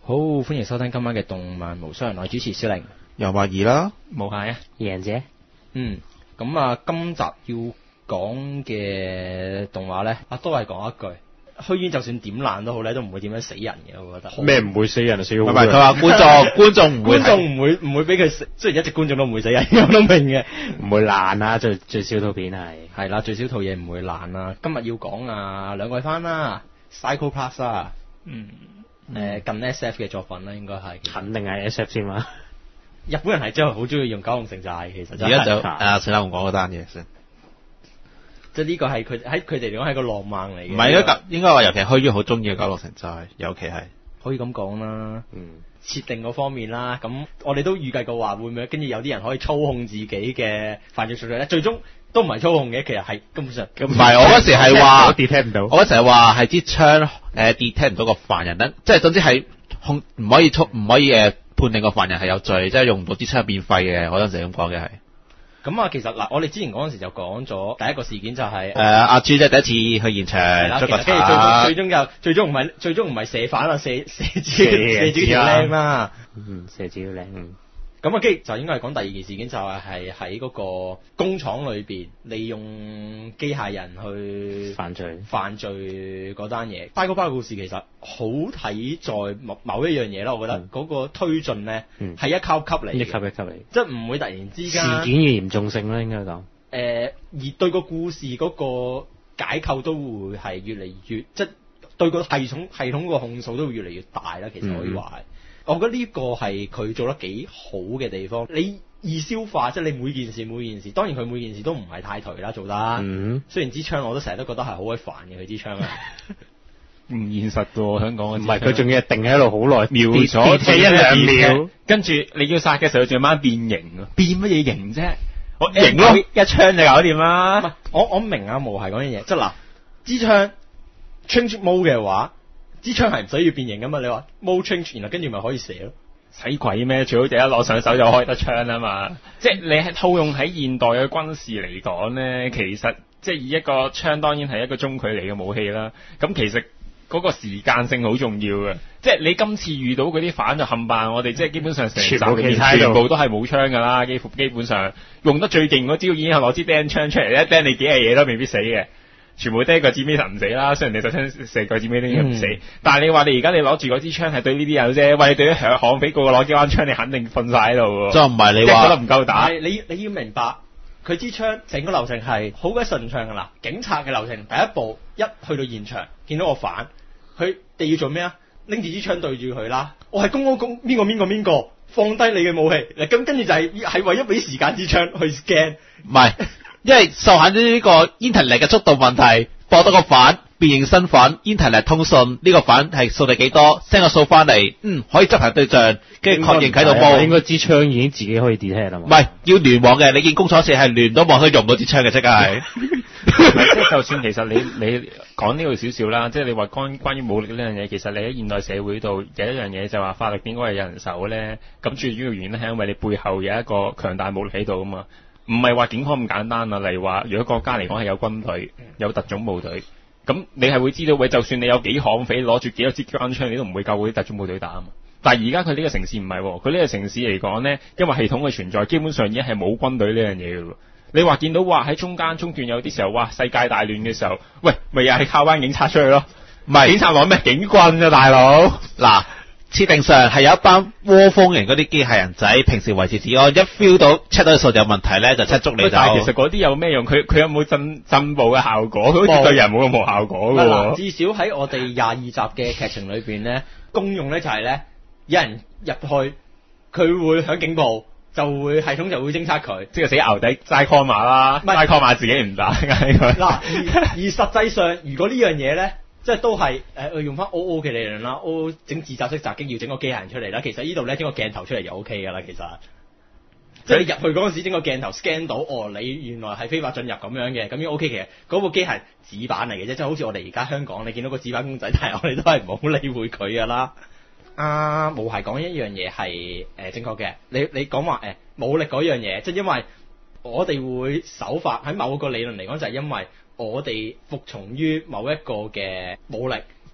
好，歡迎收聽今晚嘅動漫無雙，我係主持小玲， 又話二啦， 無限啊， 贏者。 咁啊，今集要講嘅動畫咧，都係講一句，虛淵就算點爛都好咧，都唔會點樣死人嘅，我覺得。 咩唔會死人啊？死好唔係佢話觀眾唔會， 觀眾唔會俾佢死，雖然一直觀眾都唔會死人，我都明嘅。 唔會爛啊！最少套片係啦，最少套嘢唔會爛啦。今日要講兩季番啦，Psycho Pass 啊，近 SF 嘅作品啦，應該係。 肯定係 SF 先嘛。 日本人係真係好中意用九龍城寨，其實而家就死啦！我講嗰單嘢先， 即係呢個係佢喺佢哋嚟講係個浪漫嚟嘅。 唔係應該話，尤其虛淵好中意嘅九龍城寨，尤其係可以咁講啦。設定嗰方面啦，咁我哋都預計過話會唔會跟住有啲人可以操控自己嘅犯罪數據咧，最終都唔係操控嘅，其實係根本上唔係。我嗰時係話 detect 唔到， 我嗰時係話係支槍detect 唔到個犯人咧，即係總之係唔可以判定個犯人係有罪，即係用唔到支槍變廢嘅。我嗰陣時咁講嘅係。 咁啊，其實我哋之前嗰陣時就講咗第一個事件就係阿朱即係第一次去現場捉個賊， 最終唔係射犯啦，射自己條靚啦， 射自己條靚。 咁啊，跟住就應該係講第二件事件，就係喺嗰個工廠裏邊利用機械人去犯罪嗰單嘢。Psycho Pass 嘅故事其實好睇在某一樣嘢啦，我覺得嗰個推進咧係一級嚟， 一級嚟， 即係唔會突然之間事件嘅嚴重性咧，應該講。 而對個故事嗰個解構都會係越嚟越，即係對個系統個控訴都會越嚟越大啦。其實可以話係。我覺得呢個係佢做得幾好嘅地方，你易消化，即係你每件事，當然佢每件事都唔係太頹啦，做得。雖然支槍我都成日都覺得係好鬼煩嘅，佢支槍啊， 唔現實喎，香港嘅。 唔係佢仲要定喺度好耐， 瞄咗一兩秒， 跟住你要殺嘅時候，仲要慢慢變形啊！變乜嘢形啫？我型咯， 一槍就搞掂啦。 我明啊，無係嗰樣嘢，即係嗱，支槍 change mode 嘅話。支槍係唔使要變形噶嘛？你話 mode change，然後跟住咪可以射咯？ 使鬼咩？最好就一攞上手就開得槍啊嘛！即係你係套用喺現代嘅軍事嚟講咧，其實即係以一個槍當然係一個中距離嘅武器啦。咁其實嗰個時間性好重要嘅。即係你今次遇到嗰啲反就冚唪，我哋即係基本上成集全部都係冇槍噶啦，基本上用得最勁嗰招已經係攞支釘槍出嚟，一釘你幾嘢都未必死嘅。全部都係個指尾唔死啦，雖然你就槍射個指尾都唔死，但係你話你而家你攞住嗰支槍係對呢啲人啫，喂，你對啲悍匪個個攞機關槍，你肯定瞓晒喺度喎。 就唔係你話覺得唔夠打。你要明白，佢支槍整個流程係好鬼順暢㗎啦。警察嘅流程第一步一去到現場見到個犯，佢哋要做咩啊？拎住支槍對住佢啦。我係公邊個，放低你嘅武器。嗱咁跟住就係為咗俾時間支槍去 scan。 唔係。因為受限於呢個 internet 嘅速度問題，博得個反辨認身份 internet 通訊呢個反係數你幾多 send 個數翻嚟，可以執行對象，跟住確認啟動波。 應該支槍已經自己可以 detect 啦嘛。 唔係要聯網嘅，你見工廠四係聯到網都用唔到支槍嘅，即係。 即係就算其實你講呢度少少啦，即係你話關於武力呢樣嘢，其實你喺現代社會度有一樣嘢就話法律應該係有人手咧。咁最主要原因咧係因為你背後有一個強大武力喺度啊嘛。唔係話警方咁簡單啊，例如話，如果國家嚟講係有軍隊、有特種部隊，咁你係會知道，喂，就算你有幾悍匪攞住幾多支機關槍，你都唔會夠嗰啲特種部隊打啊嘛。但係而家佢呢個城市唔係，佢呢個城市嚟講咧，因為系統嘅存在，基本上已經係冇軍隊呢樣嘢嘅咯。你話見到話喺中段有啲時候，哇，世界大亂嘅時候，喂，咪又係靠班警察出去咯？唔係警察攞咩警棍啊，大佬嗱。設定上係有一班窩蜂型嗰啲機械人仔，平時維持治安，一 feel 到 check 到數有問題咧，就即捉你走。 但係其實嗰啲有咩用？佢有冇進步嘅效果？佢好似對人冇任何效果嘅喎。 至少喺我哋22集嘅劇情裏邊咧，功用咧就係咧，有人入去，佢會響警報，就會系統就會偵測佢， 即係死牛底齋 call 馬啦，齋 call 馬自己唔打㗎。 嗱，而實際上，如果呢樣嘢咧，即係都係用翻 OO 嘅理論啦，OO 整自殺式襲擊要整個機械人出嚟啦。其實呢度咧整個鏡頭出嚟就 OK 㗎啦。其實即係你入去嗰陣時整個鏡頭 scan 到，你原來係非法進入咁樣嘅，咁樣 OK。其實嗰部機械紙板嚟嘅啫，即係好似我哋而家香港你見到個紙板公仔，但係我哋都係唔好理會佢㗎啦。無係講一樣嘢係正確嘅。你講話武力嗰樣嘢，即係因為我哋會守法喺某個理論嚟講，就係因為我哋服從於某一個嘅武力，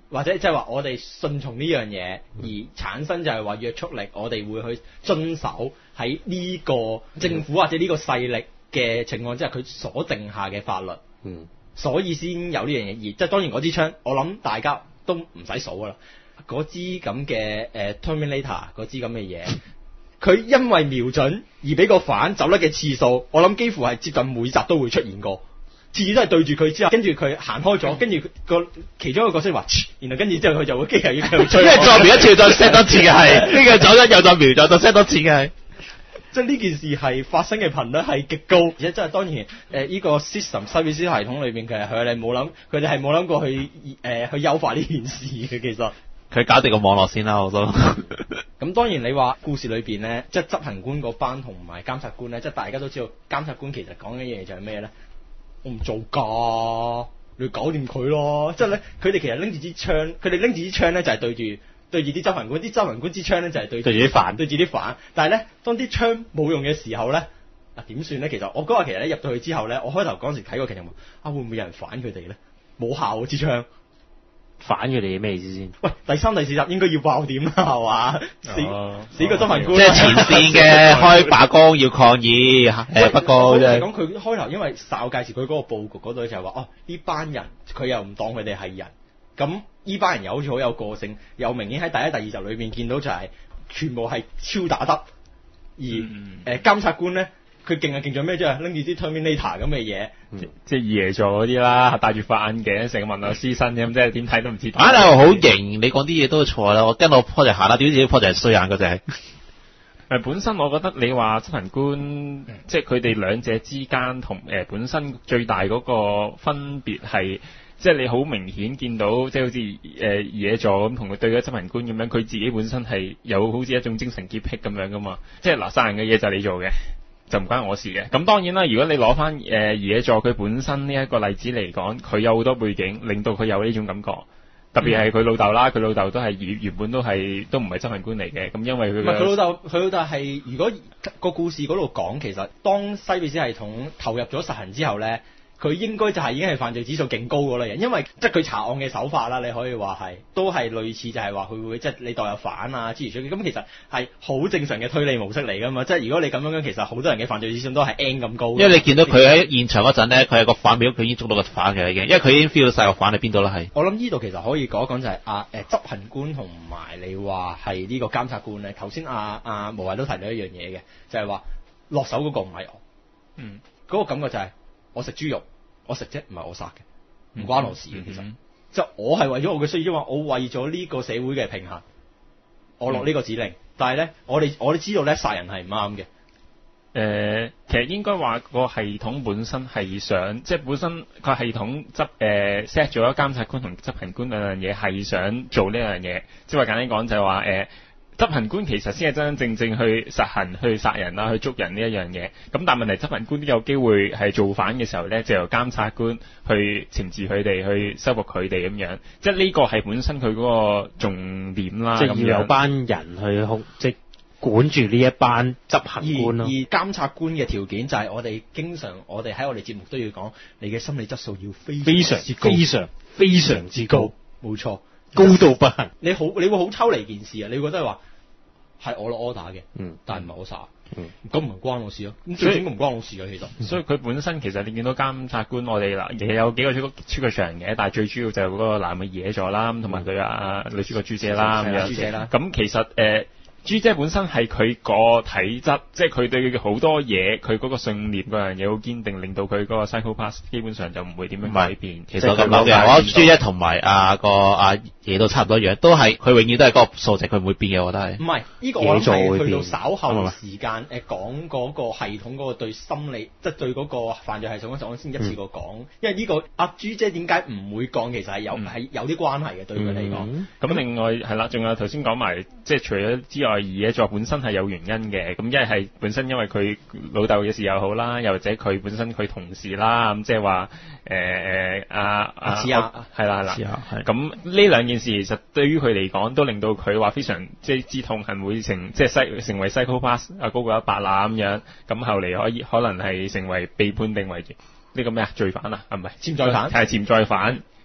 或者即係話我哋順從呢樣嘢而產生就係話約束力，我哋會去遵守喺呢個政府或者呢個勢力嘅情況之下，佢所定下嘅法律，所以先有呢樣嘢。而即係當然嗰支槍，我諗大家都唔使數噶啦，嗰支咁嘅Terminator 嗰支咁嘅嘢。佢因為瞄準而俾個反走甩嘅次數，我諗幾乎係接近每集都會出現過，次次都係對住佢之後，跟住佢行開咗，跟住個其中一個角色話，然後跟住之後佢就會機械要繼續追， 因為再瞄一次再 set 多次嘅係，呢個走咗又再瞄咗再 set 多次嘅係。 即係呢件事係發生嘅頻率係極高，而且真係當然呢個 system 西比斯系統裏邊嘅佢哋係冇諗過去去優化呢件事嘅，其實。 佢搞掂個網絡先啦，我都。 咁當然你話故事裏邊咧，即係執行官嗰班同埋監察官咧，即係大家都知道監察官其實講緊嘢就係咩咧？我唔做㗎，你搞掂佢咯。即係咧，佢哋其實拎住支槍，佢哋拎住支槍咧就係對住啲執行官，啲執行官支槍咧就係對住啲犯。但係咧，當啲槍冇用嘅時候咧，點算咧？其實我嗰日其實咧入到去之後咧，我開頭嗰陣時睇個劇情話，會唔會有人反佢哋咧？冇效喎支槍。 反佢哋咩意思先？ 喂，第3、第4集應該要爆點啦，係嘛？死個執行官， 即係前線嘅開罷工要抗議，不過即係講佢開頭，因為稍介紹佢嗰個佈局嗰度就係話，呢班人佢又唔當佢哋係人，咁呢班人又好似好有個性，又明顯喺第1、第2集裏面見到就係全部係超打得，而監察官咧。佢勁勁咗咩啫？拎住啲 Terminator 咁嘅嘢， 即係二爺座嗰啲啦，戴住副眼鏡，成個文學師身咁，即係點睇都唔知。 反正好型，你講啲嘢都錯啦。我跟我 project 行啦，點知 project 係衰眼嗰隻。 本身我覺得你話執行官，即係佢哋兩者之間同本身最大嗰個分別係，即係你好明顯見到，即係好似二爺座咁同佢對咗執行官咁樣，佢自己本身係有好似一種精神潔癖咁樣噶嘛。即係殺人嘅嘢就係你做嘅。就唔關我事嘅，咁當然啦。如果你攞翻二爺座佢本身呢一個例子嚟講，佢有好多背景，令到佢有呢種感覺。特別係佢老豆啦，佢老豆都係原本都唔係執行官嚟嘅。咁因為佢老豆係如果個故事嗰度講，其實當西比斯系統投入咗實行之後咧，佢應該就係已經係犯罪指數勁高嗰類人，因為即係佢查案嘅手法啦，你可以話係都係類似，就係話佢會即係你代入犯啊諸如此類，咁其實係好正常嘅推理模式嚟噶嘛。即係如果你咁樣，其實好多人嘅犯罪指數都係 N 咁高。因為你見到佢喺現場嗰陣咧，佢係個反面，佢已經捉到個反嘅已經，因為佢已經 feel 到晒個反喺邊度啦係。 我諗呢度其實可以講一講就係執行官同埋你話係呢個監察官咧。頭先阿無謂都提到一樣嘢嘅，就係話落手嗰個唔係我，嗰個感覺就係我食豬肉。我食啫，唔係我殺嘅，唔關我事嘅。其實，即係我係為咗我嘅需要，因為我為咗呢個社會嘅平衡，我落呢個指令。但係咧，我哋知道咧，殺人係唔啱嘅。 其實應該話個系統本身係想，即係本身個系統set 咗監察官同執行官兩樣嘢，係想做呢樣嘢。即係話簡單講就係話執行官其實先係真真正正去實行去殺人啦，去捉人呢一樣嘢。咁但係問題執行官都有機會係造反嘅時候咧，就由監察官去懲治佢哋，去收復佢哋咁樣。即係呢個係本身佢嗰個重點啦。 即係要有班人去即係管住呢一班執行官咯。 而監察官嘅條件就係我哋喺我哋節目都要講，你嘅心理質素要非常之高，冇錯。 高到不行， 你會好抽離件事啊！你會覺得係話係我落 order 嘅，但係唔係我殺，咁唔關我事咯。咁最終唔關我事嘅其實。 所以佢本身其實你見到監察官，我哋嗱亦有幾個出過場嘅，但係最主要就係嗰個男嘅野咗啦，同埋佢女主角朱姐啦咁樣。朱姐啦。咁其實朱姐本身係佢個體質，即係佢對好多嘢，佢嗰個信念嗰樣嘢好堅定，令到佢嗰個 psychopath 基本上就唔會點樣改變。 其實咁諗嘅，我朱姐同埋阿嘢都差唔多樣，都係佢永遠都係嗰個數值，佢唔會變嘅，我覺得係。唔係呢個我諗係去到稍後時間講嗰個系統嗰個對心理，即係對嗰個犯罪系統嗰陣，我先一次過講。因為呢個阿朱姐點解唔會降，其實係有啲關係嘅對佢嚟講。 咁另外係啦，仲有頭先講埋，即係除咗之外。二嘢作本身係有原因嘅，咁一係本身因為佢老豆嘅事又好啦，又或者佢本身佢同事啦，咁即係話係啦，咁呢兩件事其實對於佢嚟講都令到佢話非常即係之痛恨會成為 psychopath 高過100啦咁樣，咁後嚟可能係成為被判定為呢個咩罪犯啊？唔係潛在犯，係潛在犯。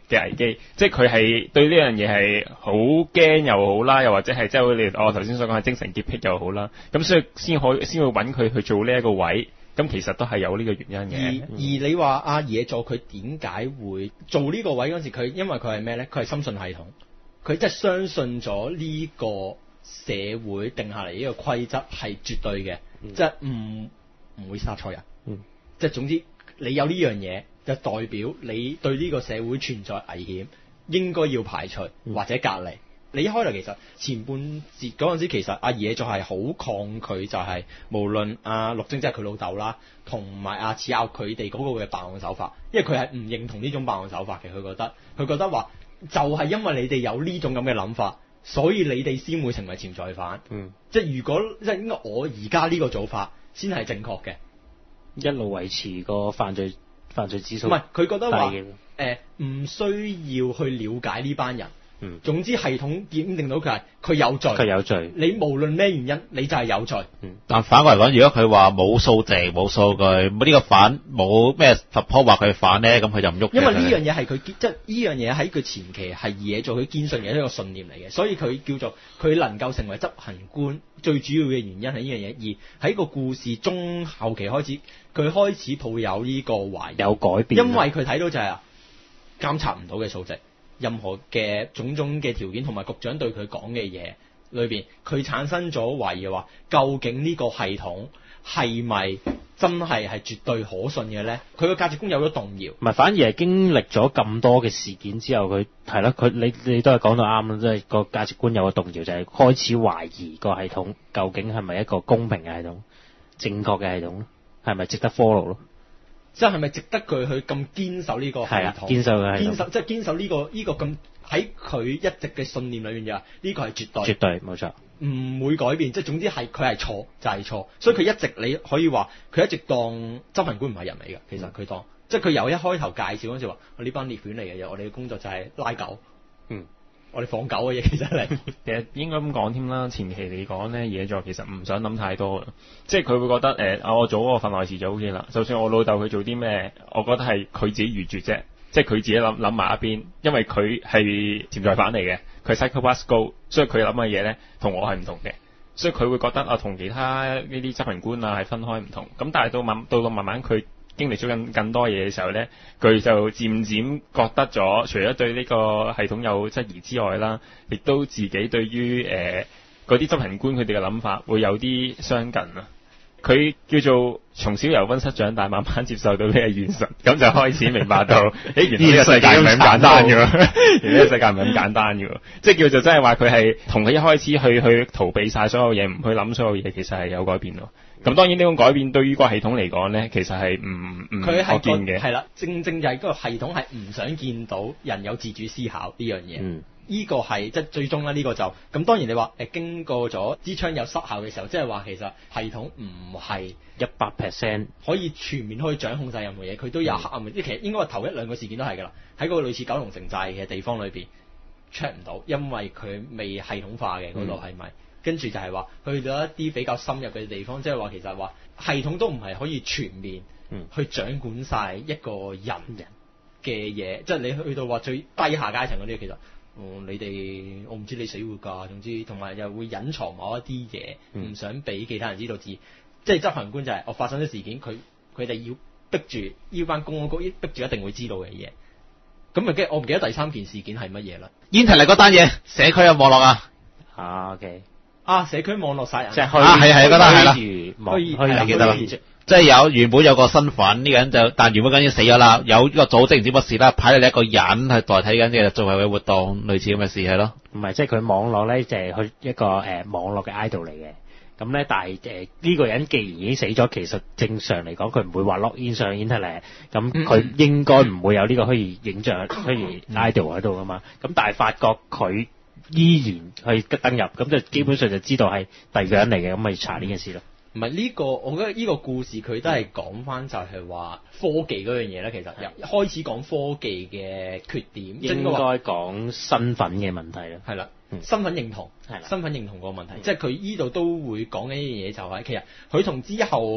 嘅危機，即係佢係對呢樣嘢係好驚又好啦，又或者係即係好似我頭先所講係精神潔癖又好啦，咁所以先會揾佢去做呢一個位，咁其實都係有呢個原因嘅。 而你話阿野座佢點解會做呢個位嗰陣時，佢因為佢係咩咧？佢係深信系統，佢即係相信咗呢個社會定下嚟呢個規則係絕對嘅，即係唔會殺錯人。即係總之，你有呢樣嘢，就代表你對呢個社會存在危險，應該要排除或者隔離。你一開頭其實前半節嗰陣時，其實阿野座係好抗拒，就係無論阿陸征即係佢老豆啦，同埋阿似拗佢哋嗰個嘅辦案手法，因為佢係唔認同呢種辦案手法嘅。佢覺得話就係因為你哋有呢種咁嘅諗法，所以你哋先會成為潛在犯。即係如果即係應該我而家呢個做法先係正確嘅。 一路維持個犯罪指數。 唔係，佢覺得話唔需要去了解呢班人。總之系統檢定到佢有罪。佢有罪。你無論咩原因，你就係有罪。 但反過嚟講，如果佢話冇數值、冇數據、冇呢個反、冇咩 support 話佢反咧，咁佢就唔喐。 因為呢樣嘢係佢即係呢樣嘢喺佢前期係野做佢堅信嘅一個信念嚟嘅，所以佢叫做佢能夠成為執行官最主要嘅原因係呢樣嘢。而喺個故事中後期開始，佢開始抱有呢個懷疑，有改變，因為佢睇到就係監察唔到嘅數值。任何嘅種種嘅條件同埋局長對佢講嘅嘢裏邊，佢產生咗懷疑話，究竟呢個系統係咪真係絕對可信嘅咧？佢個價值觀有咗動搖。 唔係，反而係經歷咗咁多嘅事件之後，佢係咯，你都係講到啱啦，即係個價值觀有個動搖，就係開始懷疑個系統究竟係咪一個公平嘅系統、正確嘅系統，係咪值得 follow 咯？ 即係咪值得佢去咁堅守呢個系統？堅守呢個咁喺佢一直嘅信念裏面就話呢個係絕對冇錯，唔會改變。即係總之係佢係錯就係錯，所以佢一直你可以話佢一直當執行官唔係人嚟嘅。其實佢當即係佢由一開頭介紹嗰陣時話我呢班獵犬嚟嘅，我哋嘅工作就係拉狗。我哋放狗嘅嘢其實嚟， 其實應該咁講添啦。前期嚟講咧，野座其實唔想諗太多嘅，即係佢會覺得我做嗰個份內事就 OK 啦。就算我老豆佢做啲咩，我覺得係佢自己預絕啫，即係佢自己諗埋一邊，因為佢係潛在犯嚟嘅，佢 psychopath go， 所以佢諗嘅嘢咧同我係唔同嘅，所以佢會覺得同其他呢啲執行官啊係分開唔同。咁但係到慢慢佢經歷咗更多嘢嘅時候咧，佢就漸漸覺得咗，除咗對呢個系統有質疑之外啦，亦都自己對於嗰啲執行官佢哋嘅諗法會有啲相近啊。佢叫做從小由溫室長大，慢慢接受到呢個現實，咁就開始明白到，原來呢個世界唔係咁簡單嘅喎，原來呢個世界唔係咁簡單嘅喎，即係叫做真係話佢係同佢一開始去逃避晒所有嘢，唔去諗所有嘢，其實係有改變咯。咁當然呢種改變對於個系統嚟講咧，其實係唔可見嘅。 係啦，正就係嗰個系統係唔想見到人有自主思考呢樣嘢。呢個係即係最終啦，呢個就咁。當然你話經過咗支槍有失效嘅時候，即係話其實系統唔係100% 可以全面可以掌控晒任何嘢，佢都有黑暗嘅。即係其實應該話頭一兩個事件都係㗎啦，喺個類似九龍城寨嘅地方裏邊 check 唔到，因為佢未系統化嘅嗰度係咪？跟住就係話去到一啲比較深入嘅地方，即係話其實話系統都唔係可以全面去掌管晒一個人嘅嘢，即係你去到話最低下階層嗰啲，其實你哋我唔知你死活㗎，總之同埋又會隱藏某一啲嘢，唔想俾其他人知道即係執行官就係我發生咗事件，佢哋要逼住呢班公安局逼住一定會知道嘅嘢。咁我唔記得第三件事件係乜嘢啦。 Internet 嗰單嘢，社區有網絡啊。 OK。 社區網絡殺人， 即係係嗰單係啦， 虛記得啦。即係原本有個身份，呢個人就，但原本嗰人已經死咗啦。有呢個組織唔知乜事啦，派咗你一個人去代替緊嘅做為嘅活動，類似咁嘅事係咯。 唔係，即係佢網絡咧就係佢一個網絡嘅 idol 嚟嘅。咁咧，但係呢個人既然已經死咗，其實正常嚟講佢唔會話 log in 上 internet，咁佢應該唔會有呢個虛擬影像、虛擬 idol 喺度噶嘛。咁但係發覺佢依然去登入，咁就基本上就知道係第二個人嚟嘅，咁咪查呢件事咯。 唔係呢個，我覺得呢個故事佢都係講翻就係話科技嗰樣嘢咧。其實一開始講科技嘅缺點， 應該講身份嘅問題啦。 係啦，身份認同係啦，身份認同個問題，即係佢依度都會講緊一樣嘢，就係其實佢同之後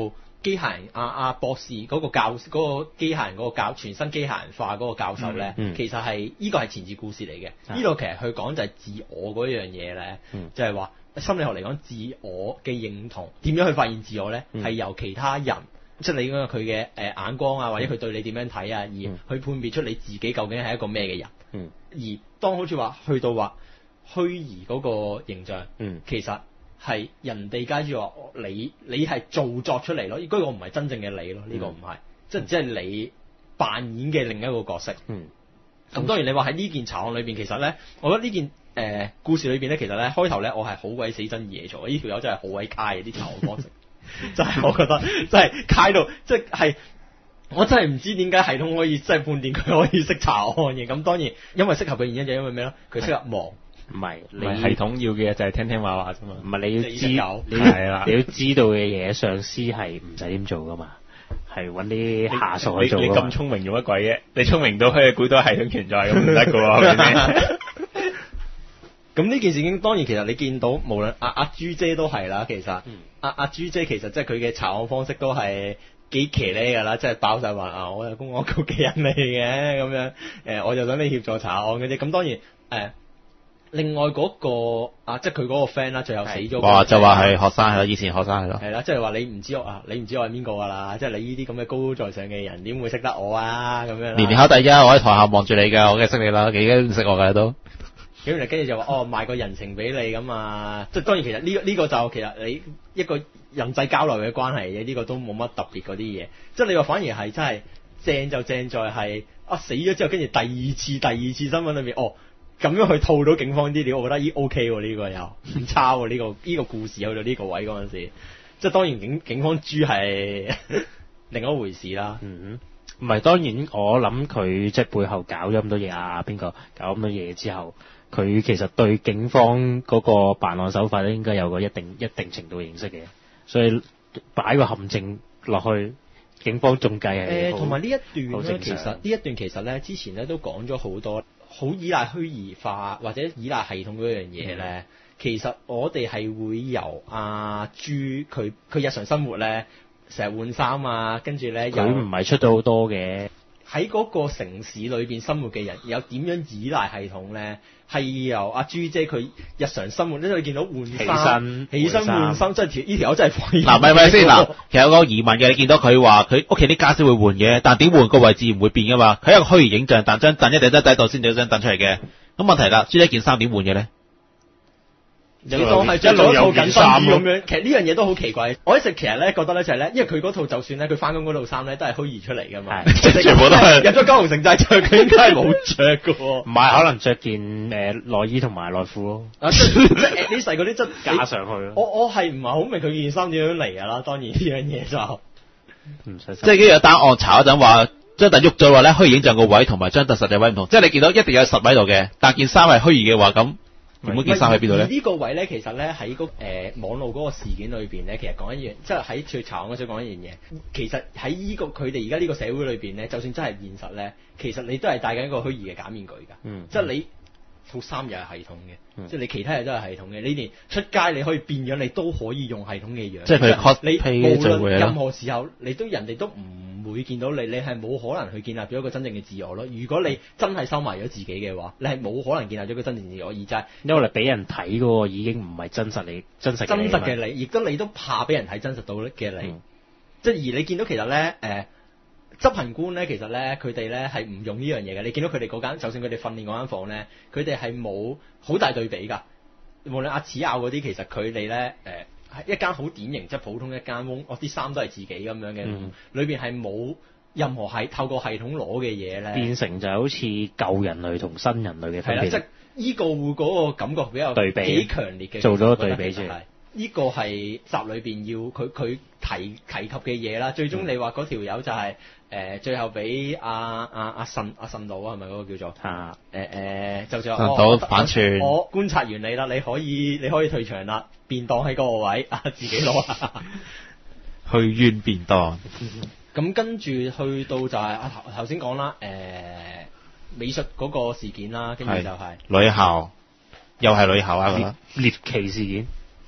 機械人博士嗰個教嗰個機械人嗰個全新機械人化嗰個教授咧，其實係呢個係前置故事嚟嘅。呢度其實佢講就係自我嗰樣嘢咧，就係話心理學嚟講，自我嘅認同點樣去發現自我咧，係由其他人。即係你講佢嘅眼光啊，或者佢對你點樣睇啊，而去判別出你自己究竟係一個咩嘅人。而當好似話去到話虛擬嗰個形象，其實係人哋介住話你係造作出嚟咯，嗰個唔係真正嘅你咯，呢個唔係，即係只係你扮演嘅另一個角色。咁當然你話喺呢件查案裏邊，其實咧，我覺得呢件故事裏邊咧，其實咧開頭咧，我係好鬼死憎嘢做，呢條友真係好鬼街嘅啲查案方式。就係我覺得真係街到，即係我真係唔知點解系統可以即係判斷佢可以識查案嘅。咁當然因為適合嘅原因就因為咩咯？佢適合忙。 唔係你系統要嘅就係聽話啫嘛。 唔係你要知， 係啦， 你要知道嘅嘢，上司係唔使點做噶嘛，係揾啲下屬去做。 你咁聰明做乜鬼啫？你聰明到可以估到系統存在咁唔得噶喎，係咪先？ 咁呢件事情當然其實你見到無論阿朱姐都係啦，其實阿朱姐其實即係佢嘅查案方式都係幾騎呢㗎啦，即係爆晒話我係公安局嘅人嚟嘅咁樣，我就想你協助查案嘅啫。咁當然另外嗰個即係佢嗰個 friend 啦，最後死咗。 哇！就話係學生係咯，以前學生係咯。 係啦，即係話你唔知我係邊個㗎啦，即係你呢啲咁嘅高高在上嘅人點會識得我啊咁樣。 年年考第一，我喺台下望住你㗎，我梗係識你啦，幾都唔識我㗎都。 咁跟住就話賣個人情俾你咁啊！即係當然其實呢個就其實你一個人際交流嘅關係嘅，呢個都冇乜特別嗰啲嘢。即係你話反而係真係正就正在係死咗之後，跟住第二次新聞裏面咁樣去套到警方啲料，我覺得OK 喎，呢個又唔差喎，呢個故事去到呢個位嗰陣時，即係當然警方豬係另一回事啦。 唔係當然我諗佢即係背後搞咗咁多嘢邊個搞咁多嘢之後。佢其實對警方嗰個辦案手法咧，應該有個一定程度認識嘅，所以擺個陷阱落去，警方仲計係同埋呢一段咧，其實咧，之前咧都講咗好多，好依賴虛擬化或者依賴系統嗰樣嘢咧。其實我哋係會由阿朱佢日常生活咧，成日換衫啊，跟住咧佢唔係出到好多嘅。 喺嗰個城市裏邊生活嘅人有點樣依賴系統咧？係由阿朱姐佢日常生活，你見到換衫、起身換衫，即係呢條友真係放嗱，咪先嗱，其實有個疑問嘅，你見到佢話佢屋企啲家私會換嘅，但點換個位置唔會變噶嘛？佢係一個虛擬影像，但張凳一定得喺度先有張凳出嚟嘅。咁問題啦，朱姐件衫點換嘅咧？ 你當係着咗一套緊身衣咁樣，其實呢樣嘢都好奇怪。我一直其實咧覺得咧就係咧，因為佢嗰套就算咧佢翻工嗰套衫咧都係虛擬出嚟噶嘛， 全部都係入咗九龍城寨着，佢應該係冇着噶喎。 唔係，可能着件內衣同埋內褲咯。 即係你細嗰啲質加上去咯。 我係唔係好明佢件衫點樣嚟㗎啦？當然呢樣嘢就唔使。 即係呢個單案查嗰陣話張凳喐咗話咧，虛擬影像個位同埋張凳實際位唔同，即係你見到一定有實位度嘅，但件衫係虛擬嘅話咁。原本件衫喺邊度咧？呢個位咧，其實咧喺網絡嗰個事件裏邊咧，其實講一樣，即係喺去查案嗰時講一樣嘢。其實喺佢哋而家呢個社會裏邊咧，就算真係現實咧，其實你都係戴緊一個虛擬嘅假面具㗎。即係你套衫又係系統嘅，即係你其他嘢都係系統嘅。你連出街你可以變樣，你都可以用系統嘅樣。 即係佢 cosplay 無論任何時候，人哋都唔會見到你，你係冇可能去建立咗一個真正嘅自我咯。如果你真係收埋咗自己嘅話，你係冇可能建立咗一個真正自我，而就係因為你俾人睇嗰個已經唔係真實真實嘅你，亦都你都怕俾人睇真實到嘅你。即係而你見到其實咧執行官咧，其實咧佢哋咧係唔用呢樣嘢嘅。你見到佢哋嗰間，就算佢哋訓練嗰間房咧，佢哋係冇好大對比㗎。無論阿齒咬嗰啲，其實佢哋咧係一間好典型，即係普通一間屋，啲衫都係自己咁樣嘅，裏邊係冇任何係透過系統攞嘅嘢咧， 變成就好似舊人類同新人類嘅分別。 係啦，即係呢個會嗰個感覺比較對比幾強烈嘅， 做咗個對比出嚟。 呢個係集裏邊要佢提及嘅嘢啦。最終你話嗰條友就係最後俾阿神佬係咪嗰個叫做就就神佬反串。 我觀察完你啦，你可以退場啦，便當喺嗰個位自己攞啊， 去冤便當。 咁跟住去到就係頭先講啦，美術嗰個事件啦，跟住就係女校，又係女校啊！ 獵奇事件。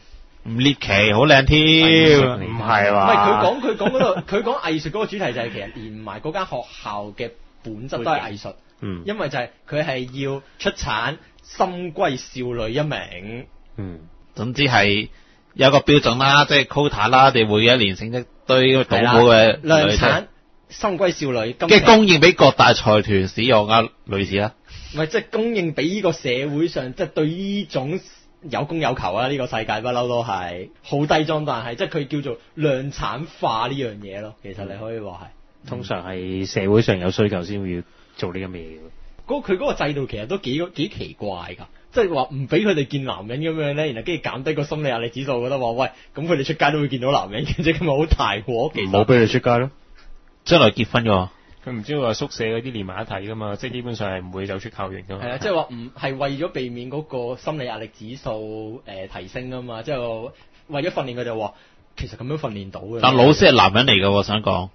唔獵奇，好靚添。 唔係唔話係佢講嗰度，佢講藝術嗰個主題就係其實連埋嗰間學校嘅本質都係藝術，因為就係佢係要出產深閨少女一名。 總之係有個標準啦，即係 quota 啦，你每一年請一堆倒模嘅量女產深閨少女， 嘅供應俾各大財團使用啊，類似啦。 唔係即係供應俾呢個社會上，即係對呢種有供有求啊！呢個世界不嬲都係好低裝，但係即係佢叫做量產化呢樣嘢咯。其實你可以話係， 通常係社會上有需求先會做呢咁嘅嘢。 佢嗰個制度其實都幾奇怪㗎，即係話唔俾佢哋見男人咁樣咧，然後跟住減低個心理壓力指數，覺得話喂，咁佢哋出街都會見到男人嘅啫，咁咪好大鑊。其實唔好俾佢出街咯， 將來結婚㗎。 佢唔知話宿舍嗰啲連埋一齊噶嘛，即係基本上係唔會走出校園噶嘛。 係啊，即係話唔係為咗避免嗰個心理壓力指數提升啊嘛，即係為咗訓練佢哋話，其實咁樣訓練到嘅。 但老師係男人嚟㗎喎，想講。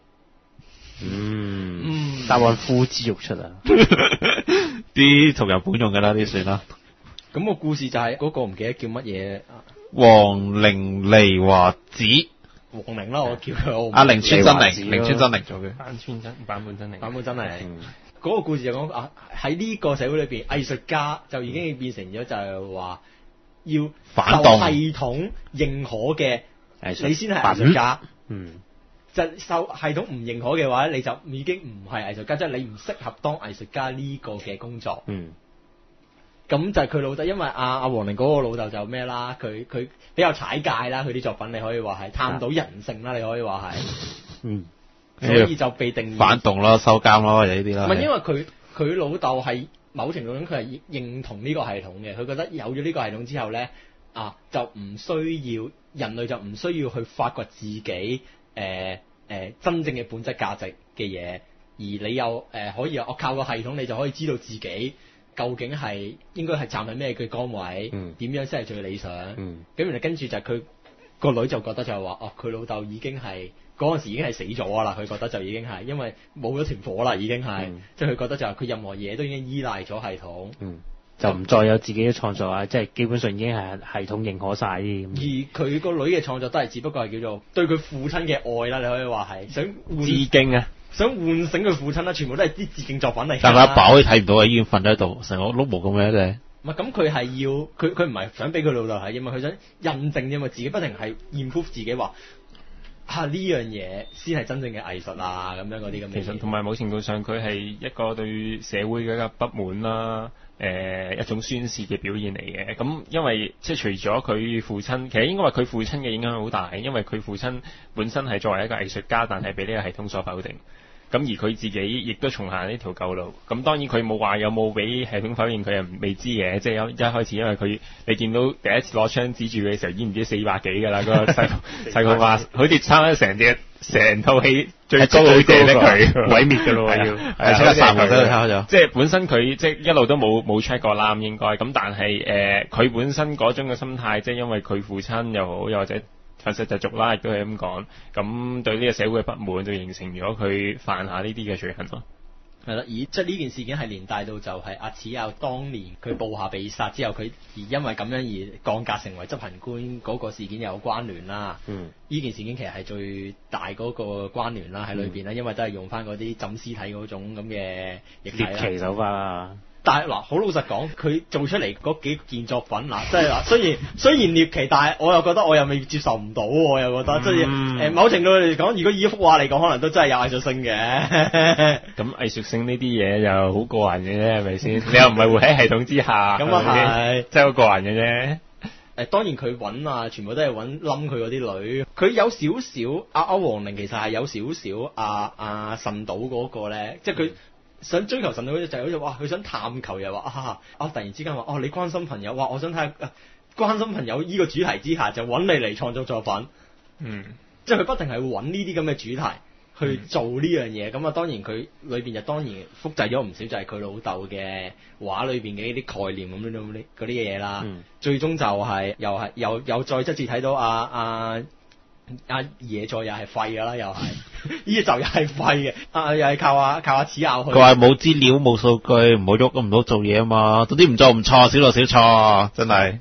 答案呼之欲出啊！ 啲同人本用㗎啦，啲算啦。 咁個故事就係嗰個唔記得叫乜嘢， 黃陵梨華子。 黃玲啦，我叫佢。 阿凌川真寧，凌川真寧做嘅。 版本真寧。 嗰個故事就講喺呢個社會裏邊，藝術家就已經變成咗就係話要反動受系統認可嘅藝術你先係藝術家。 嗯， 就受系統唔認可嘅話，你就已經唔係藝術家，即係你唔適合當藝術家呢個嘅工作。咁就係佢老豆，因為阿黃玲嗰個老豆就咩啦，佢比較踩界啦，佢啲作品你可以話係探到人性啦，你可以話係，所以就被定義反動咯、收監咯，有呢啲啦。 唔係因為佢老豆係某程度上佢係認同呢個系統嘅，佢覺得有咗呢個系統之後咧，就唔需要人類就唔需要去發掘自己真正嘅本質價值嘅嘢，而你又可以我靠個系統你就可以知道自己究竟係應該係站喺咩嘅崗位，點樣先係最理想。咁然後跟住就佢個女就覺得就係話，佢老豆已經係嗰陣時已經係死咗啦，佢覺得就已經係因為冇咗團火啦，已經係，即係佢覺得就係佢任何嘢都已經依賴咗系統。 就唔再有自己嘅創作啊！即係基本上已經係系統認可晒啲咁。 而佢個女嘅創作都係只不過係叫做對佢父親嘅愛啦，你可以話係想致敬啊， 想喚醒佢父親啦，全部都係啲致敬作品嚟。 但係阿爸可以睇唔到啊，已經瞓咗喺度，成個碌毛咁樣嘅。 唔係咁，佢係要佢唔係想俾佢老豆睇，因為佢想印證啫嘛，自己不停係 improve 自己話呢樣嘢先係真正嘅藝術啊，咁樣嗰啲咁嘅。 其實同埋某程度上，佢係一個對社會嘅一個不滿啦。一種宣泄嘅表現嚟嘅，咁因為即係除咗佢父親，其實應該話佢父親嘅影響好大，因為佢父親本身係作為一個藝術家，但係俾呢個系統所否定。咁而佢自己亦都重行呢條舊路。咁當然佢冇話有冇俾系統否認，佢又未知嘅。即係一開始，因為你見到第一次攞槍指住佢嘅時候，已經唔知400幾㗎啦。嗰個細個話，好似差唔多成套戲最高好射咧佢毀滅㗎咯，要係殺埋都抄咗。 即係本身佢即係一路都冇 check 過啦，應該咁。但係佢本身嗰種嘅心態，即係因為佢父親又好，又或者憤世嫉俗啦，亦都係咁講。咁對呢個社會嘅不滿，就形成咗佢犯下呢啲嘅罪行咯。 係啦，而即係呢件事件係連帶到就係阿史耀當年佢部下被殺之後，佢而因為咁樣而降格成為執行官嗰個事件有關聯啦。呢件事件其實係最大嗰個關聯啦喺裏邊啦，因為都係用翻嗰啲浸屍體嗰種咁嘅獵奇手法啦。 但係嗱，好老實講，佢做出嚟嗰幾件作品嗱，即係嗱，雖然獵奇，但係我又覺得我又未接受唔到，我又覺得即係某程度嚟講，如果以一幅畫嚟講，可能都真係有藝術性嘅。 咁藝術性呢啲嘢又好個人嘅啫，係咪先？你又唔係活喺系統之下， 咁啊係， 真係好個人嘅啫。 當然佢揾全部都係揾冧佢嗰啲女。佢有少少阿黃玲其實係有少少阿神島嗰個咧，即係佢。想追求神島就係好似哇，佢想探求又話突然之間話你關心朋友，哇！我想睇下關心朋友呢個主題之下就揾你嚟創作作品，即係佢不停係揾呢啲咁嘅主題去做呢樣嘢。咁當然佢裏邊就當然複製咗唔少，就係佢老豆嘅畫裏邊嘅呢啲概念咁樣嗰啲嘢啦。最終就係又再一次睇到阿爺再又係廢㗎啦，又係呢就又係廢嘅，又係靠阿史耀去。 佢話冇資料冇數據，唔好喐咁唔好做嘢啊嘛，總之唔做唔錯，少做少錯，真係。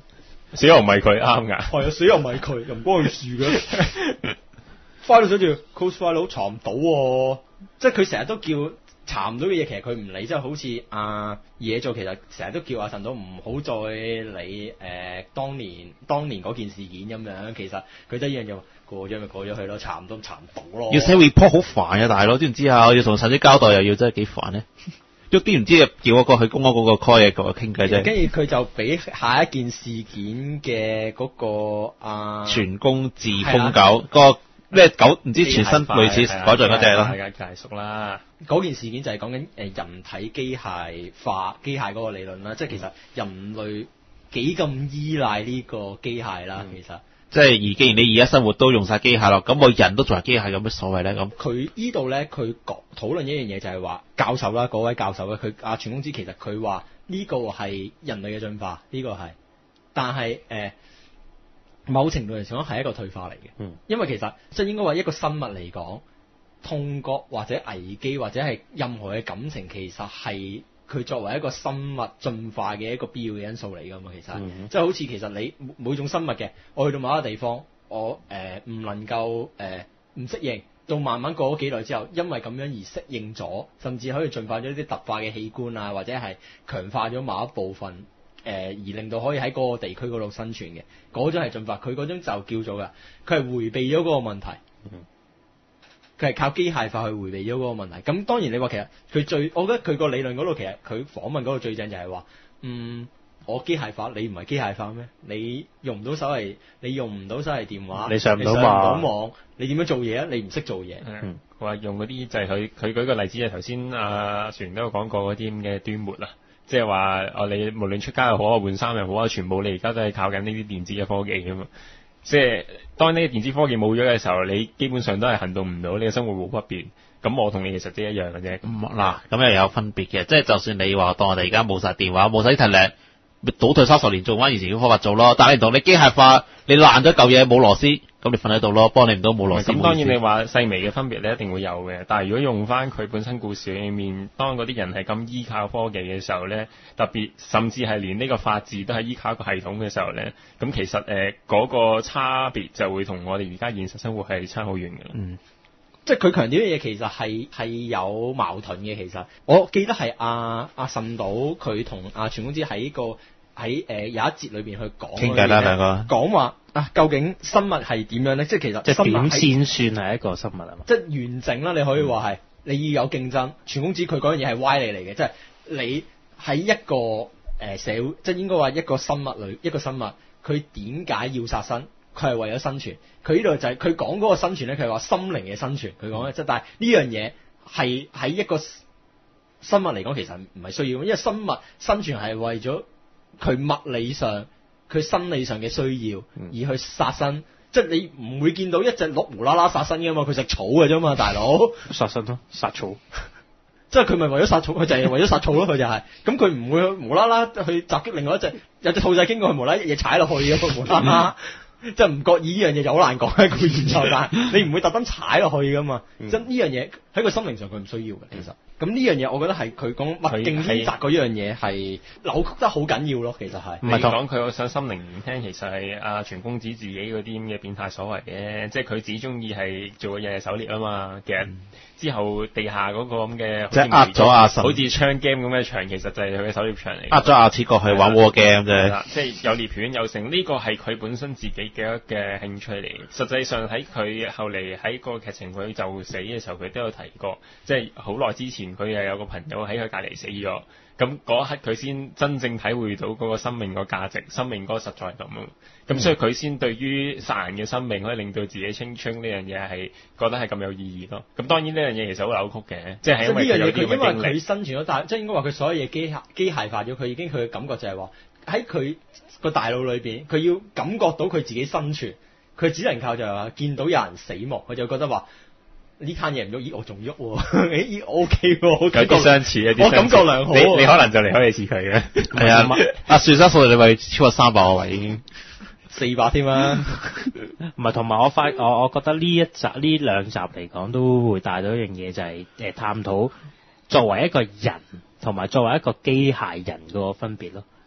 死又唔係佢啱㗎。 係啊，死又唔係佢，又唔關佢事嘅。file 到想住 close file 查唔到喎，即係佢成日都叫查唔到嘅嘢，其實佢唔理，即係好似嘢做，其實成日都叫阿神島唔好再理當年嗰件事件咁樣，其實佢得一樣就過咗咪過咗去咯，查唔到咯。 要寫 report 好煩啊，大佬，知唔知啊？要同神啲交代又要真係幾煩咧。喐啲唔知叫嗰個去公屋嗰個 call 嘢個傾偈啫。跟住佢就俾下一件事件嘅嗰個全公自封狗個。咩狗唔知全身類似改造嗰隻咯， 大熟啦。 嗰件事件就係講緊人體機械化機械嗰個理論啦，即係其實人類幾咁依賴呢個機械啦，其實。 即係既然你而家生活都用晒機械咯，咁我人都做係機械有乜所謂咧？咁佢呢度咧，佢討論一樣嘢就係話教授啦，嗰位教授咧，佢全公子其實佢話呢個係人類嘅進化，呢個係，但係某程度嚟講係一個退化嚟嘅，因為其實即係應該話一個生物嚟講，痛覺或者危機或者係任何嘅感情，其實係佢作為一個生物進化嘅一個必要嘅因素嚟㗎嘛。其實即係好似其實你每種生物嘅，我去到某一個地方，我唔能夠唔適應，到慢慢過咗幾耐之後，因為咁樣而適應咗，甚至可以進化咗啲特化嘅器官啊，或者係強化咗某一部分。而令到可以喺嗰個地區嗰度生存嘅，嗰種係進化，佢嗰種就叫做㗎，佢係迴避咗嗰個問題，佢係靠機械化去迴避咗嗰個問題。咁當然你話其實佢我覺得佢個理論嗰度其實佢訪問嗰個最正就係話，我機械化，你唔係機械化咩？你用唔到手提，你用唔到手提電話， 你上唔到網，你點樣做嘢啊？你唔識做嘢。 話用嗰啲就係佢舉個例子，就頭先阿船都有講過嗰啲咁嘅端末啦。即係話你無論出街又好啊，換衫又好啊，全部你而家都係靠緊呢啲電子嘅科技㗎嘛。即係當呢個電子科技冇咗嘅時候，你基本上都係行動唔到，你嘅生活冇不便。咁我同你其實都一樣嘅啫。 嗱，咁又有分別嘅，即係就算你話當我哋而家冇晒電話，冇晒internet，咪倒退30年做翻以前嘅方法做咯。但係你同你機械化，你爛咗嚿嘢冇螺絲。咁你瞓喺度咯，幫你唔到冇螺絲。 咁當然你話細微嘅分別你一定會有嘅，但係如果用翻佢本身故事裏面，當嗰啲人係咁依靠科技嘅時候咧，特別甚至係連呢個法治都係依靠一個系統嘅時候咧，咁其實嗰個差別就會同我哋而家現實生活係差好遠嘅啦。 即係佢強調嘅嘢其實係有矛盾嘅。其實我記得係阿神島佢同阿全公子喺有一節裏邊去講傾偈啦，兩個講話究竟生物係點樣咧？即係其實即係點先算係一個生物係嘛？ 即係完整啦，你可以話係你要有競爭。全公子佢嗰樣嘢係歪理嚟嘅，即係你喺一個社會，即係應該話一個生物，佢點解要殺生？佢係為咗生存。佢呢度就係佢講嗰個生存咧，佢係話心靈嘅生存。佢講咧，即係但係呢樣嘢係喺一個生物嚟講，其實唔係需要，因為生物生存係為咗佢物理上、佢生理上嘅需要而去殺生，即係你唔會見到一隻鹿無啦啦殺生㗎嘛，佢食草㗎啫嘛，大佬殺生咯，殺草， 即係佢咪為咗殺草，佢就係為咗殺草咯，佢就係、是，咁佢唔會無啦啦去襲擊另外一隻，有隻兔仔經過，佢無啦啦一嘢踩落去嘅，佢無啦啦，即係唔覺意呢樣嘢就好難講喺個現在，但係你唔會特登踩落去㗎嘛，即係呢樣嘢喺個心靈上佢唔需要嘅，其實。咁呢樣嘢，我覺得係佢講物競天擇嗰樣嘢係扭曲得好緊要咯，其實係。 唔係講佢想心靈唔聽，其實係阿全公子自己嗰啲咁嘅變態所為嘅，即係佢自己中意係做嘅嘢係狩獵啊嘛。其實之後地下嗰個咁嘅， 即係呃咗阿神， 好似槍 game 咁嘅場，其實就係佢嘅狩獵場嚟。 呃咗阿次過去玩 war game 啫。 即係有獵犬有成，呢個係佢本身自己嘅興趣嚟。實際上喺佢後嚟喺個劇情佢就死嘅時候，佢都有提過，即係好耐之前。佢又有個朋友喺佢隔離死咗，咁嗰一刻佢先真正體會到嗰個生命個價值，生命嗰個實在咁咯。咁所以佢先對於殺人嘅生命可以令到自己青春呢樣嘢係覺得係咁有意義咯。咁當然呢樣嘢其實好扭曲嘅，即係因為佢有啲咁嘅經歷。因為佢生存咗，但即係應該話佢所有嘢機械化咗，佢已經佢嘅感覺就係話喺佢個大腦裏邊，佢要感覺到佢自己生存，佢只能靠就係話見到有人死亡，佢就覺得話。呢攤嘢唔喐，咦我仲喐喎，咦 OK 喎， 有啲相似啊， 我感覺良好。 你可能就離開你似佢嘅， 係啊，阿樹生數你咪超過300個位已經 400添啦。 唔係，同埋我覺得呢兩集嚟講都會帶到一樣嘢，就係探討作為一個人同埋作為一個機械人嗰個分別咯。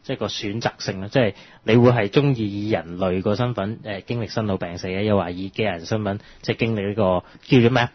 即係個選擇性啦，即係你會係中意以人類個身份經歷生老病死咧，又話以機械人身份即係經歷呢個叫做咩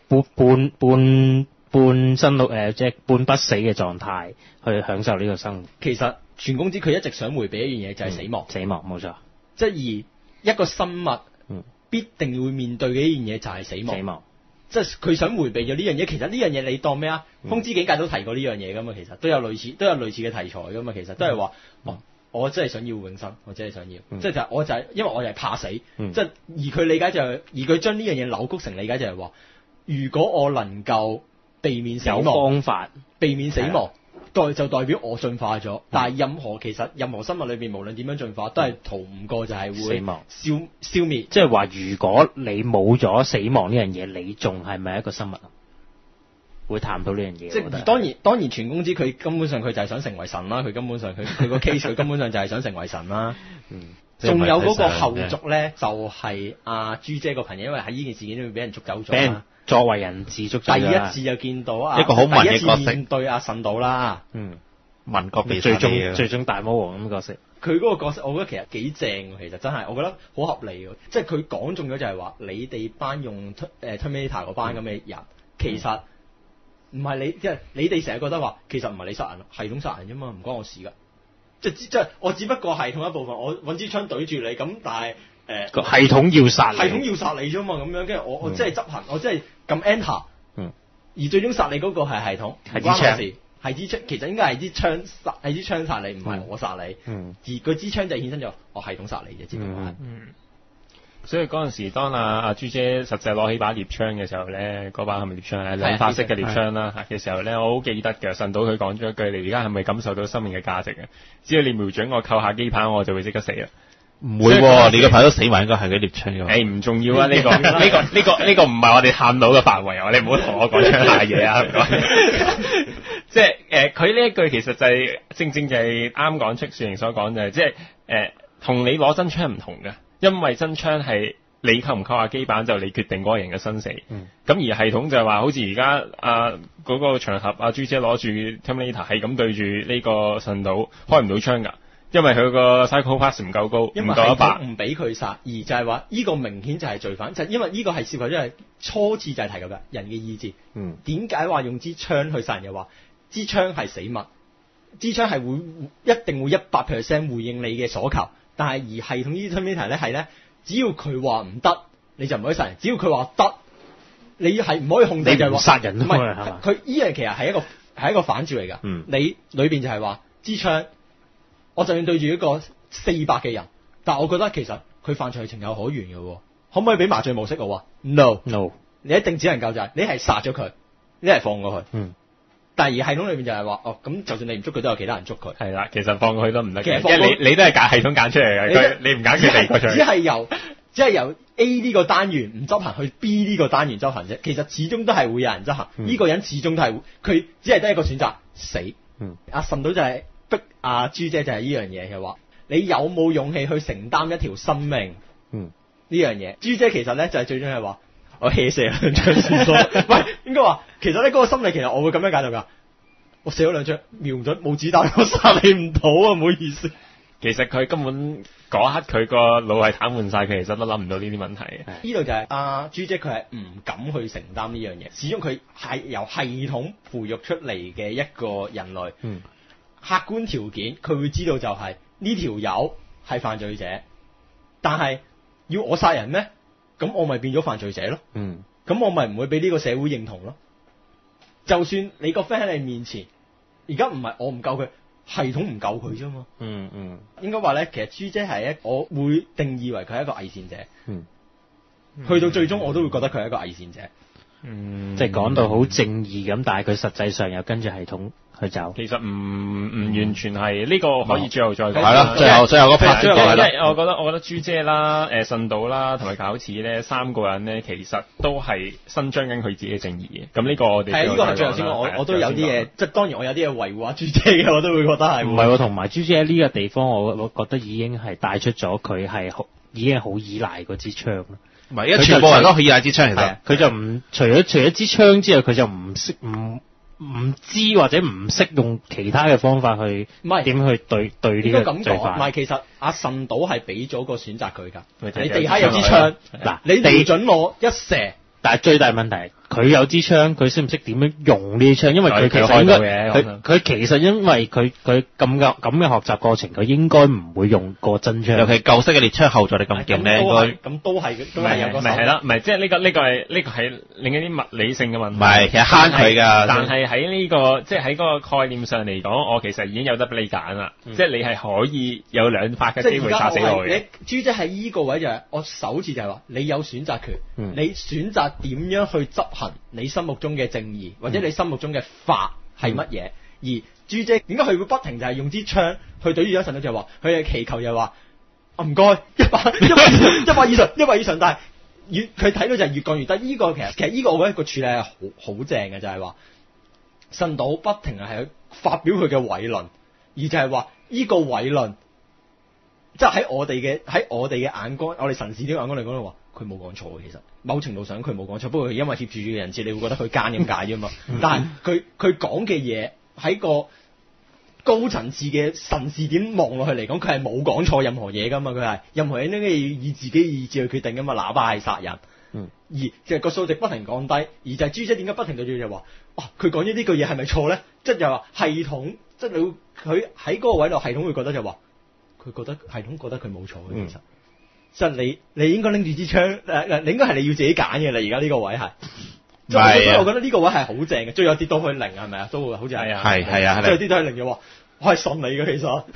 半生老即係半不死嘅狀態去享受呢個生活。 其實全公子佢一直想迴避一樣嘢就係死亡， 死亡冇錯， 即係而一個生物必定會面對嘅一樣嘢就係死亡。 死亡即係佢想迴避咗呢樣嘢，其實呢樣嘢你當咩啊？風之境界都提過呢樣嘢噶嘛，其實都有類似嘅題材噶嘛，其實都係話，我真係想要永生，我真係想要，即係就係我就係因為我就係怕死，即係而佢理解就係，而佢將呢樣嘢扭曲成理解就係話，如果我能夠避免死亡， 有方法避免死亡。就代表我進化咗，但係任何生物裏邊，無論點樣進化，都係逃唔過就係會死亡消滅。 即係話，如果你冇咗死亡呢樣嘢，你仲係咪一個生物啊？會探討呢樣嘢。 即係當然，全公子佢根本上佢就係想成為神啦。佢根本上佢個 case 佢根本上就係想成為神啦。仲有嗰個後續咧，就係阿朱姐個朋友，因為喺呢件事件裏面俾人捉走咗啦。 作為人質捉咗第一次就見到一個好文嘅角色， 第一次面對阿神島啦。 民國被最終大魔王咁嘅角色。 佢嗰個角色，我覺得其實幾正喎。其實真係，我覺得好合理喎。即係佢講中咗就係話，你哋班用Terminator 嗰班咁嘅人，其實唔係你，即係你哋成日覺得話，其實唔係你殺人，系統殺人啫嘛，唔關我事㗎。即係我只不過係系統一部分，我揾支槍對住你咁，但係個系統要殺你， 系統要殺你啫嘛，咁樣跟住我即係執行，我即係撳 enter，而最終殺你嗰個係系統，唔關我事，係支槍，其實應該係支槍殺你，唔係我殺你，而嗰支槍就衍生咗我系統殺你嘅，只不過係。 所以嗰陣時，當阿朱姐實際攞起把獵槍嘅時候咧，嗰把係咪獵槍咧？兩發式嘅獵槍啦嘅時候咧，我好記得嘅。神島佢講咗一句：你而家係咪感受到生命嘅價值啊？只要你瞄準我扣下機棒，我就會即刻死啦。 唔會喎，你個牌都死埋，應該係嗰獵槍㗎。 唔重要啊！呢個唔係我哋探討嘅範圍啊！你唔好同我講槍下嘢啊！唔該。即係佢呢一句其實就係正就係啱講出樹瑩所講就係即係同你攞真槍唔同嘅。因為真槍係你扣唔扣下機板就你決定嗰個人嘅生死，咁而系統就係話好似而家嗰個場合朱姐攞住 Terminator 係咁對住呢個神島開唔到槍㗎，因為佢個 Psycho Pass 唔夠高，唔夠100， 唔俾佢殺，而就係話呢個明顯就係罪犯，就係因為呢個係涉及咗係初次就係提及嘅人嘅意志。點解話用支槍去殺人？又話支槍係死物，支槍係一定會100% 回應你嘅所求。但係而系統呢啲 Terminator 咧係咧，只要佢話唔得，你就唔可以殺人；只要佢話得，你係唔可以控制。 你就係殺人咯， 唔係佢依樣其實係一個反照嚟㗎。你裏邊就係話支槍，我就算對住一個400嘅人，但係我覺得其實佢犯罪係情有可原嘅喎。可唔可以俾麻醉模式我啊 ？No， 你一定只能夠就係你係殺咗佢，你係放過佢。但係而系統裏面就係話，咁就算你唔捉佢，都有其他人捉佢。 係啦，其實放過去都唔得嘅，因為你都係揀系統揀出嚟嘅，你唔揀佢第個出嚟。 只係由 A 呢個單元唔執行去 B 呢個單元執行啫。其實始終都係會有人執行，呢個人始終都係佢只係得一個選擇死。阿神島就係逼阿朱姐就係呢樣嘢嘅話，你有冇勇氣去承擔一條生命？呢樣嘢，朱姐其實咧就係最終係話。我 hea 射兩槍算數，喂，應該話其實咧嗰個心理其實我會咁樣解讀㗎。我射咗兩槍，瞄唔準，冇子彈，我殺你唔到啊！唔好意思。 其實佢根本嗰刻佢個腦係癱瘓晒，佢其實都諗唔到呢啲問題。 呢度就係阿朱姐佢係唔敢去承擔呢樣嘢，始終佢係由系統培育出嚟嘅一個人類。客觀條件佢會知道就係呢條友係犯罪者，但係要我殺人咩？咁我咪變咗犯罪者咯，咁我咪唔會俾呢個社會認同咯。就算你個 friend 喺你面前，而家唔係我唔救佢，系統唔救佢啫嘛。應該話咧，其實朱姐係我會定義為佢係一個偽善者。去到最終我都會覺得佢係一個偽善者。 即係講到好正義咁，但係佢實際上又跟住系統去走。 其實唔完全係呢個可以最後再講。 係啦，最後個 part 因為我覺得朱姐啦、神島啦同埋餃子咧3個人咧，其實都係伸張緊佢自己嘅正義嘅。咁呢個我哋係呢個係最後先講。我都有啲嘢，即係當然我有啲嘢維護下朱姐嘅，我都會覺得係。 唔係喎，同埋朱姐呢個地方，我覺得已經係帶出咗佢係已經係好依賴嗰支槍啦。 唔係，因為全部人都可以依賴支槍，其實佢就唔除咗支槍之外，佢就唔識唔知或者唔識用其他嘅方法去唔係點去對應該咁講，唔呢個罪犯。 係其實阿神島係俾咗個選擇佢㗎。 咪就係你地下有支槍， 嗱你瞄準我一射。 但係最大問題，佢有支槍，佢識唔識點樣用呢支槍？因為佢其佢實應該開到嘅佢其實因為佢咁嘅學習過程，佢應該唔會用過真槍。 尤其舊式嘅獵槍後座力咁勁咧，應該咁都係有個咪係啦，唔係即係呢個係另一啲物理性嘅問題。 唔係其實慳佢㗎但係喺呢個即係喺嗰個概念上嚟講，我其實已經有得俾你揀啦。即係你係可以有兩發嘅機會殺死我嘅。 你朱姐喺依個位就係我首次就係話你有選擇權，你選擇點樣去執行你心目中嘅正義，或者你心目中嘅法係乜嘢？而朱姐點解佢會不停就係用支槍去對住咗神咧？就係話佢嘅祈求又話唔該100以上，但係佢睇到就係越降越低。依個其實依個我覺得個處理係好正嘅，就係話神島不停係發表佢嘅偉論，而就係話依個偉論。即係喺我哋嘅眼光，我哋神視啲眼光嚟講，話佢冇講錯嘅。其實某程度上佢冇講錯，不過佢因為貼住嘅人設，你會覺得佢奸咁解啫嘛。但係佢講嘅嘢喺個高層次嘅神視點望落去嚟講，佢係冇講錯任何嘢噶嘛。佢係任何嘢都要以自己意志去決定噶嘛，哪怕係殺人。而其實個數值不停降低，而就係朱姐點解不停對住就話，佢講咗呢句嘢係咪錯咧？即係又話系統，即係佢喺嗰個位度，系統會覺得就話。佢覺得系統覺得佢冇錯嘅，其實，即係你應該拎住支槍，你應該係你要自己揀嘅啦。而家呢個位係，即係我覺得呢個位係好正嘅，最後跌到去0係咪啊？都會好似係係最後跌到去0嘅話，我係信你嘅其實。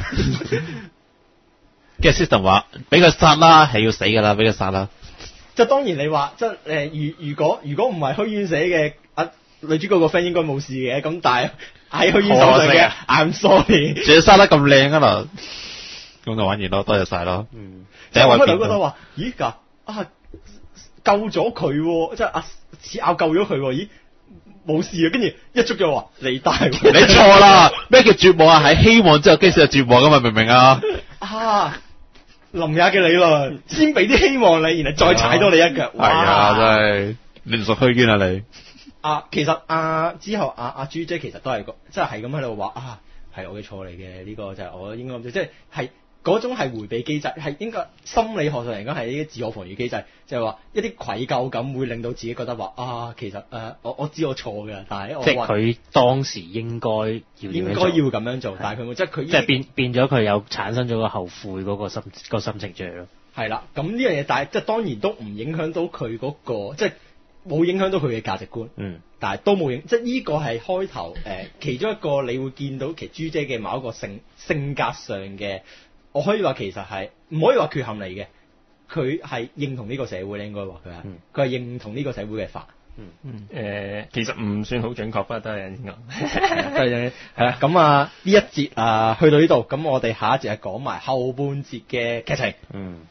跟住 system 話俾佢殺啦，係要死㗎啦，俾佢殺啦。 即係當然你話即係如果唔係虛淵寫嘅女主角個 friend 應該冇事嘅，咁但係喺虛淵手上嘅，I'm sorry， 仲要殺得咁靚啊嗱。咁就玩完咯，多謝晒咯。 第一位覺得話，咦救咗佢，即係似拗救咗佢，咦冇事啊，跟住一捉咗話你大，你錯啦，咩叫絕望啊？係希望之後跟住就絕望噶嘛，明唔明啊？ 林也嘅理論，先俾啲希望你，然後再踩多你一腳。 係啊，真係你唔屬虛淵啊你。 其實之後阿朱姐其實都係即係咁喺度話係我嘅錯嚟嘅，呢個就係我應該咁，即係嗰種係迴避機制，係應該心理學上嚟講係呢啲自我防禦機制，就係話一啲愧疚感會令到自己覺得話其實我知我錯嘅，但係即係佢當時應該要咁樣做，但係佢冇，即係佢即係變咗佢有產生咗個後悔嗰個心情出嚟咯。 係啦，咁呢樣嘢，但係即係當然都唔影響到佢嗰個，即係冇影響到佢嘅價值觀。但係都冇影，即係呢個係開頭其中一個你會見到其實朱姐嘅某一個性格上嘅。我可以話其實係唔可以話缺陷嚟嘅，佢係認同呢個社會咧，應該話佢係認同呢個社會嘅法。 其實唔算好準確，不過都係應該。 係啦，咁呢一節去到呢度，咁我哋下一節係講埋後半節嘅劇情。